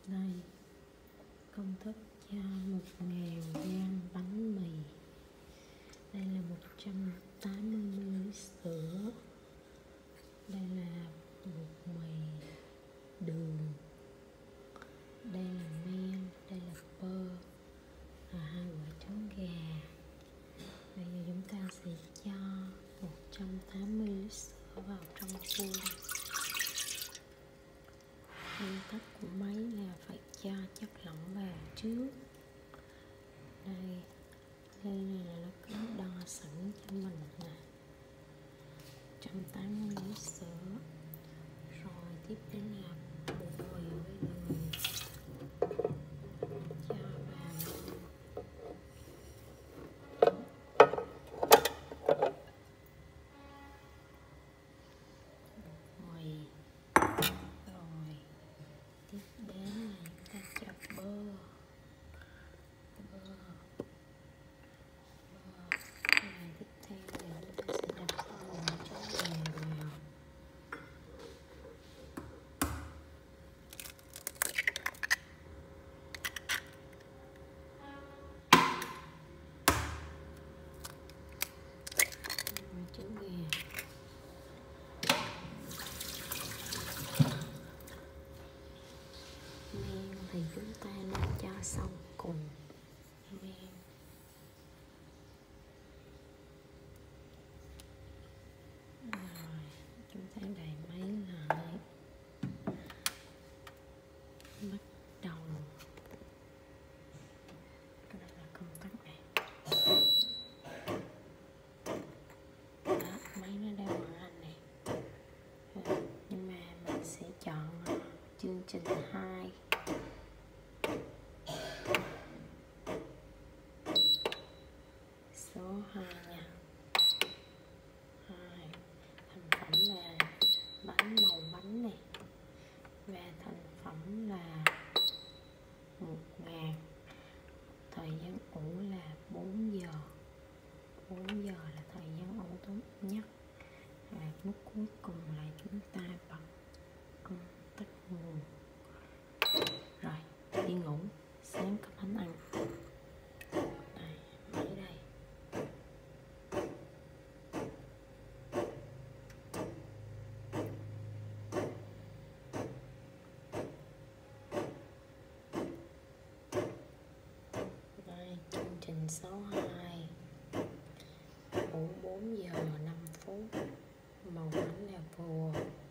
Đây, công thức cho 1000 gram bánh mì. Đây là 180ml sữa. Đây là bột mì, đường. Đây là men, đây là bơ, 2 quả trứng gà. Bây giờ chúng ta sẽ cho 180ml sữa vào trong khuôn. Nguyên tắc của máy là phải cho chất lỏng vào trước. Đây là nó có đo sẵn cho mình nè, 180ml sữa. Rồi tiếp đến là bột mì với đường, cho vào bột mì. Rồi tiếp đến là chúng ta cho bơ. Rồi tiếp theo là chúng ta sẽ đập vào trứng gà vào. Trứng gà. Men thì chúng ta nên cho sau cùng. Men. Rồi chúng ta đậy máy lại. Bắt đầu. Đây là công tắc này. Đó, máy nó đang vận hành này. Nhưng mà mình sẽ chọn chương trình 2. Số 2 nha. 2. Thành phẩm là bánh màu bánh này. Và thành phẩm là 1000. Thời gian ủ là 4 giờ. 4 giờ là thời gian ủ tốt nhất. Và lúc cuối cùng là chúng ta bật công tắc nguồn. Rồi, đi ngủ, sáng có bánh ăn. Đây, máy đây. Đây, chương trình số 2. Ủ 4 giờ 5 phút. Màu bánh là vừa.